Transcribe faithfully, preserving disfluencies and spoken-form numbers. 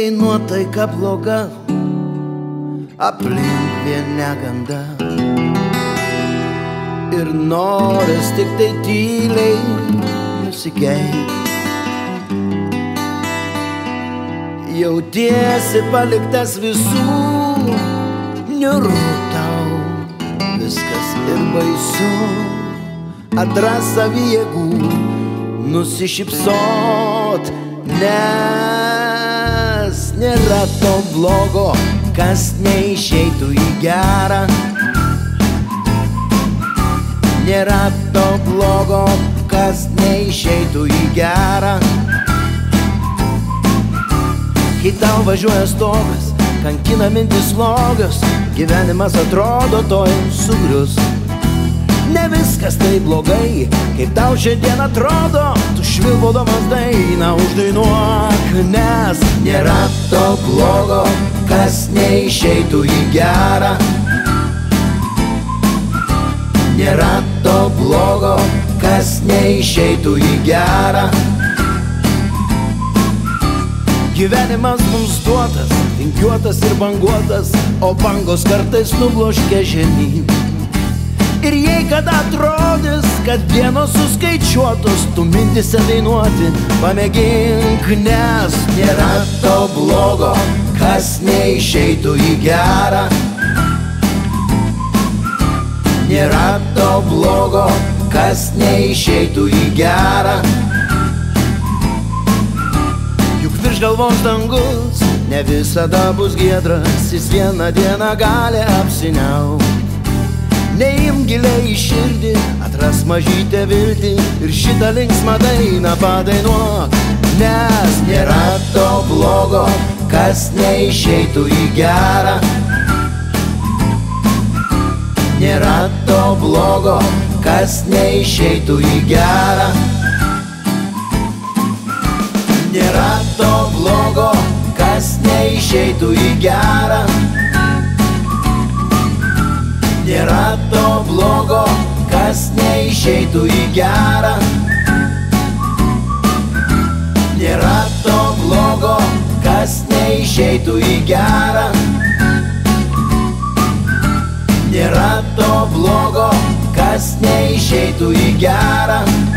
kai nuotaika bloga, aplink vien neganda. Ir noras tik tai tyliai nusikeik. Jautiesi paliktas visų, niūru tau, viskas ir baisu. Atras savy jėgų, nusišypsot, nes nėra to blogo, kas neišeitų į gerą. Nėra to blogo, kas neišeitų į gerą. Kai tau važiuoja stogas, kankina mintis slogios, gyvenimas atrodo toj sugrius. Ne viskas taip blogai, kaip tau šiandien atrodo, tu švilpaudamas dainą uždainuok, nes nėra to blogo, kas neišeitų į gerą. Nėra to blogo, kas neišeitų į gerą. Gyvenimas mums duotas, vingiuotas ir banguotas, o bangos kartais nubloškia žemyn. Ir jei kada atrodys, kad dienos suskaičiuotos, tu mintise dainuoti pamėgink, nes nėra to blogo, kas neišeitų į gerą. Nėra to blogo, kas neišeitų į gerą. Juk virš galvos dangus ne visada bus giedras, jis vieną dieną gali apsiniaukt. Neim giliai į širdį, atras mažytę viltį ir šitą linksmą dainą padainuok, nes nėra to blogo, kas neišeitų į gerą. Nėra to blogo, kas neišeitų į gerą. Nėra to blogo, kas neišeitų į gerą. Nėra to blogo, kas neišeitų į gerą. Nėra to blogo, kas neišeitų į gerą. Nėra to blogo, kas neišeitų į gerą.